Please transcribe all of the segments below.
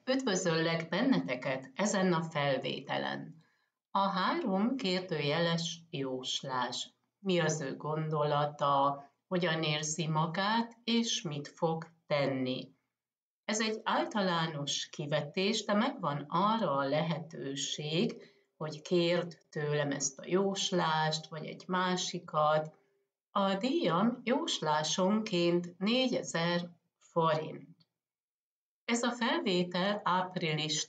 Üdvözöllek benneteket ezen a felvételen. A 3 kérdőjeles jóslás. Mi az ő gondolata, hogyan érzi magát, és mit fog tenni. Ez egy általános kivetés, de megvan arra a lehetőség, hogy kérd tőlem ezt a jóslást, vagy egy másikat. A díjam jóslásonként 4000 forint. Ez a felvétel április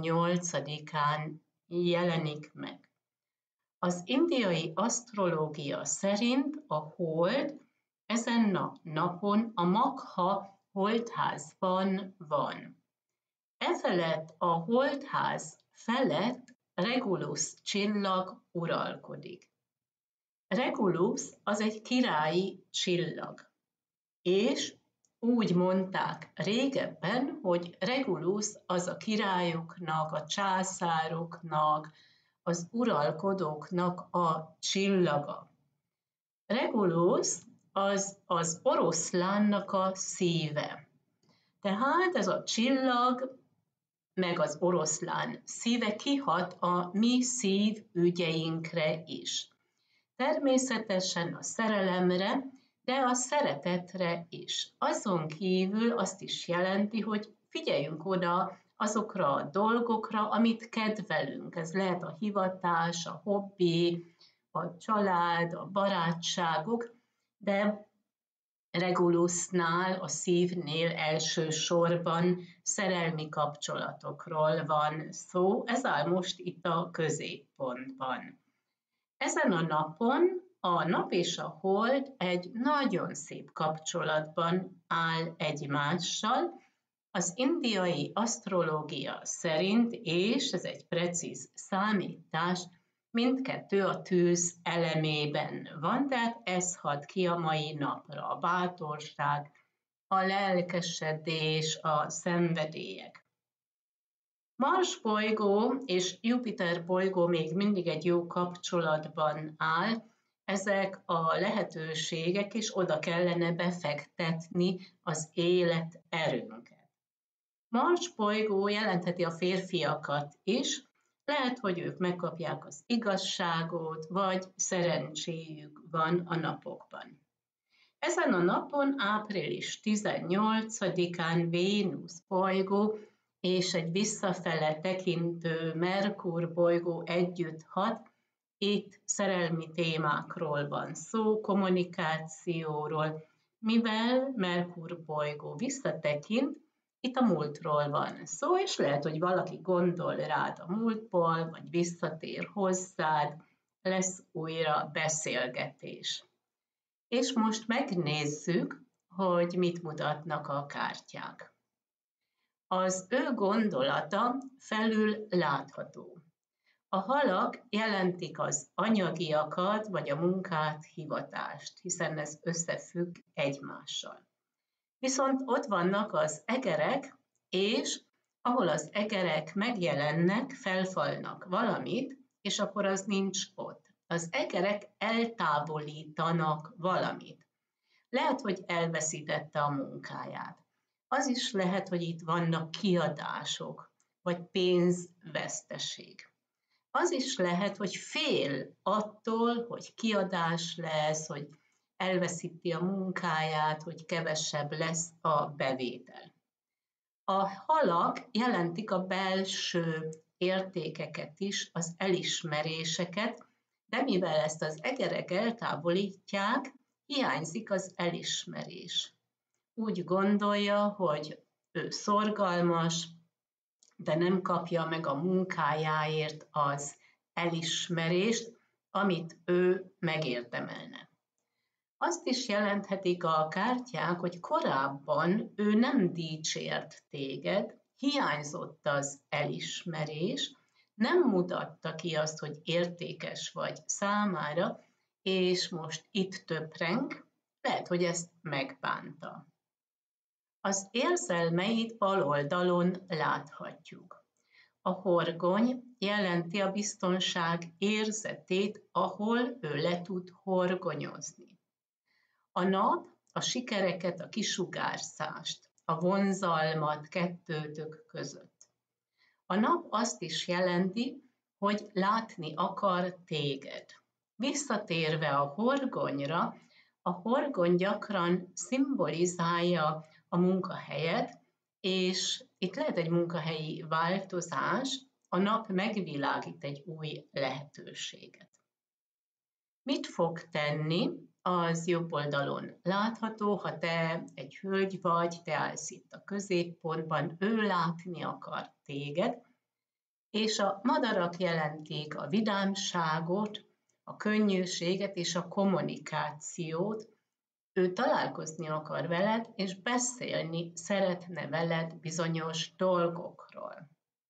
18-án jelenik meg. Az indiai asztrológia szerint a hold ezen a napon a Magha holdházban van. Efelett a holdház felett Regulus csillag uralkodik. Regulus az egy királyi csillag, és úgy mondták régebben, hogy Regulus az a királyoknak, a császároknak, az uralkodóknak a csillaga. Regulus az oroszlánnak a szíve. Tehát ez a csillag, meg az oroszlán szíve kihat a mi szívügyeinkre is. Természetesen a szerelemre, de a szeretetre is. Azon kívül azt is jelenti, hogy figyeljünk oda azokra a dolgokra, amit kedvelünk. Ez lehet a hivatás, a hobbi, a család, a barátságok, de Regulusnál, a szívnél elsősorban szerelmi kapcsolatokról van szó. Ez áll most itt a középpontban. Ezen a napon a nap és a hold egy nagyon szép kapcsolatban áll egymással. Az indiai asztrológia szerint, és ez egy precíz számítás, mindkettő a tűz elemében van, tehát ez hat ki a mai napra: a bátorság, a lelkesedés, a szenvedélyek. Mars bolygó és Jupiter bolygó még mindig egy jó kapcsolatban áll, ezek a lehetőségek, és oda kellene befektetni az életerőnket. Mars bolygó jelentheti a férfiakat is, lehet, hogy ők megkapják az igazságot, vagy szerencséjük van a napokban. Ezen a napon, április 18-án Vénusz bolygó és egy visszafele tekintő Merkur bolygó együtt hat. Itt szerelmi témákról van szó, kommunikációról, mivel Merkur bolygó visszatekint, itt a múltról van szó, és lehet, hogy valaki gondol rád a múltból, vagy visszatér hozzád, lesz újra beszélgetés. És most megnézzük, hogy mit mutatnak a kártyák. Az ő gondolata felül látható. A halak jelentik az anyagiakat, vagy a munkát, hivatást, hiszen ez összefügg egymással. Viszont ott vannak az egerek, és ahol az egerek megjelennek, felfalnak valamit, és akkor az nincs ott. Az egerek eltávolítanak valamit. Lehet, hogy elveszítette a munkáját. Az is lehet, hogy itt vannak kiadások, vagy pénzveszteség. Az is lehet, hogy fél attól, hogy kiadás lesz, hogy elveszíti a munkáját, hogy kevesebb lesz a bevétel. A halak jelentik a belső értékeket is, az elismeréseket, de mivel ezt az egerek eltávolítják, hiányzik az elismerés. Úgy gondolja, hogy ő szorgalmas, de nem kapja meg a munkájáért az elismerést, amit ő megérdemelne. Azt is jelenthetik a kártyák, hogy korábban ő nem dicsért téged, hiányzott az elismerés, nem mutatta ki azt, hogy értékes vagy számára, és most itt töpreng, lehet, hogy ezt megbánta. Az érzelmeit bal oldalon láthatjuk. A horgony jelenti a biztonság érzetét, ahol ő le tud horgonyozni. A nap a sikereket, a kisugárzást, a vonzalmat kettőtök között. A nap azt is jelenti, hogy látni akar téged. Visszatérve a horgonyra, a horgony gyakran szimbolizálja a munkahelyet, és itt lehet egy munkahelyi változás, a nap megvilágít egy új lehetőséget. Mit fog tenni? Az jobb oldalon látható, ha te egy hölgy vagy, te állsz itt a középpontban, ő látni akar téged, és a madarak jelentik a vidámságot, a könnyűséget és a kommunikációt. Ő találkozni akar veled, és beszélni szeretne veled bizonyos dolgokról.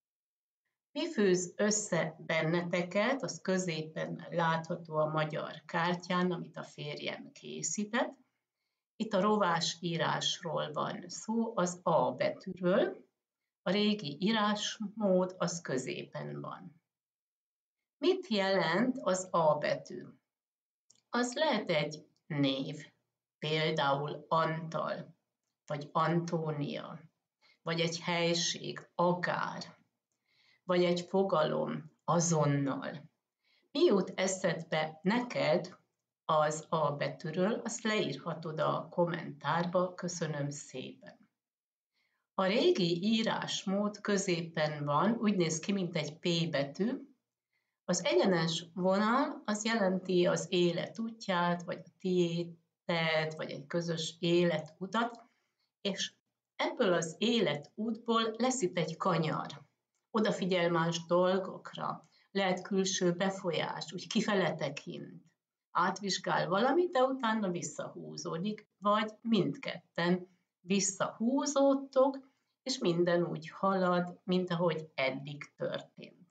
Mi fűz össze benneteket, az középen látható a magyar kártyán, amit a férjem készített. Itt a rovás írásról van szó, az A betűről, a régi írásmód az középen van. Mit jelent az A betű? Az lehet egy név, például Antal, vagy Antónia, vagy egy helység, Agár, vagy egy fogalom, azonnal. Mi jut eszedbe neked az A betűről, azt leírhatod a kommentárba, köszönöm szépen. A régi írásmód középen van, úgy néz ki, mint egy P betű. Az egyenes vonal az jelenti az élet útját, vagy a tiédet, vagy egy közös életutat, és ebből az életútból lesz itt egy kanyar. Odafigyel más dolgokra, lehet külső befolyás, úgy kifele tekint, átvizsgál valamit, de utána visszahúzódik, vagy mindketten visszahúzódtok, és minden úgy halad, mint ahogy eddig történt.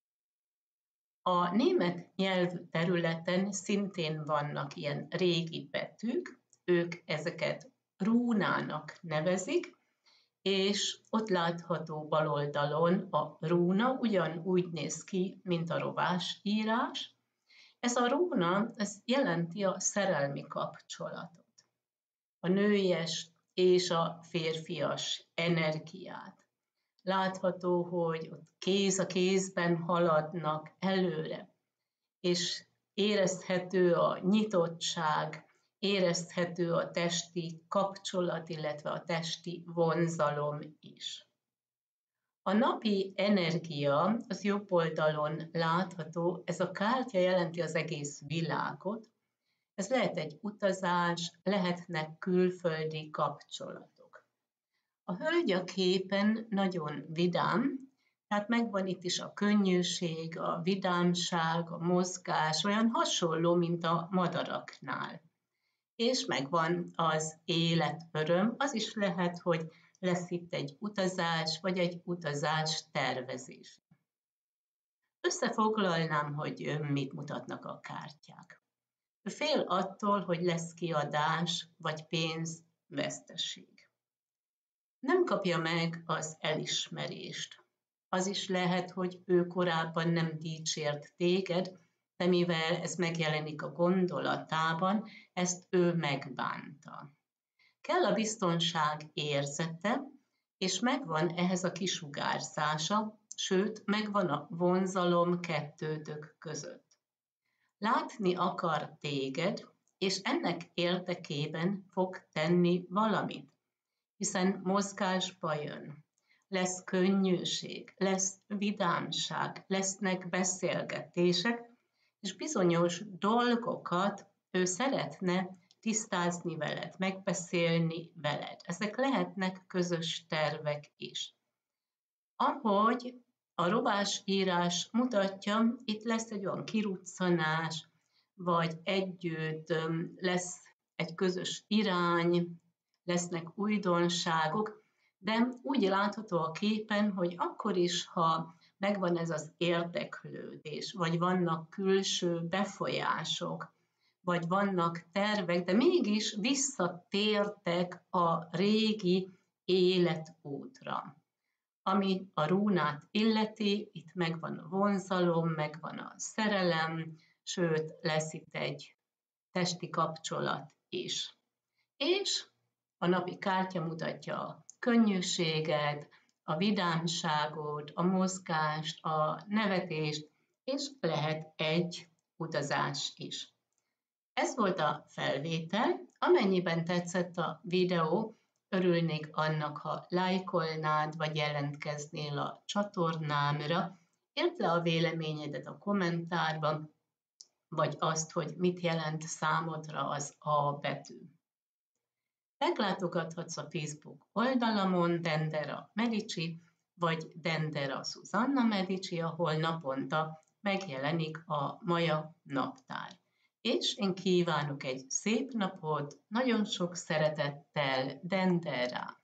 A német nyelvű területen szintén vannak ilyen régi betűk, ők ezeket rúnának nevezik, és ott látható bal oldalon a rúna, ugyanúgy néz ki, mint a rovásírás. Ez a rúna, ez jelenti a szerelmi kapcsolatot, a nőies és a férfias energiát. Látható, hogy ott kéz a kézben haladnak előre, és érezhető a nyitottság, érezhető a testi kapcsolat, illetve a testi vonzalom is. A napi energia az jobb oldalon látható, ez a kártya jelenti az egész világot, ez lehet egy utazás, lehetnek külföldi kapcsolatok. A hölgy a képen nagyon vidám, tehát megvan itt is a könnyűség, a vidámság, a mozgás, olyan hasonló, mint a madaraknál. És megvan az életöröm, az is lehet, hogy lesz itt egy utazás, vagy egy utazás tervezés. Összefoglalnám, hogy mit mutatnak a kártyák. Fél attól, hogy lesz kiadás, vagy pénzveszteség. Nem kapja meg az elismerést. Az is lehet, hogy ő korábban nem dicsért téged, de mivel ez megjelenik a gondolatában, ezt ő megbánta. Kell a biztonság érzete, és megvan ehhez a kisugárzása, sőt, megvan a vonzalom kettőtök között. Látni akar téged, és ennek érdekében fog tenni valamit, hiszen mozgásba jön. Lesz könnyűség, lesz vidámság, lesznek beszélgetések, és bizonyos dolgokat ő szeretne tisztázni veled, megbeszélni veled. Ezek lehetnek közös tervek is. Ahogy a rovásírás mutatja, itt lesz egy olyan kiruccanás, vagy együtt lesz egy közös irány, lesznek újdonságok, de úgy látható a képen, hogy akkor is, ha megvan ez az érdeklődés, vagy vannak külső befolyások, vagy vannak tervek, de mégis visszatértek a régi életútra. Ami a rúnát illeti, itt megvan a vonzalom, megvan a szerelem, sőt, lesz itt egy testi kapcsolat is. És a napi kártya mutatja a könnyűséget, a vidámságot, a mozgást, a nevetést, és lehet egy utazás is. Ez volt a felvétel. Amennyiben tetszett a videó, örülnék annak, ha lájkolnád, vagy jelentkeznél a csatornámra, írd le a véleményedet a kommentárban, vagy azt, hogy mit jelent számodra az A betű. Meglátogathatsz a Facebook oldalamon Dendera Medici, vagy Dendera Susanna Medici, ahol naponta megjelenik a Maja naptár. És én kívánok egy szép napot, nagyon sok szeretettel, Dendera!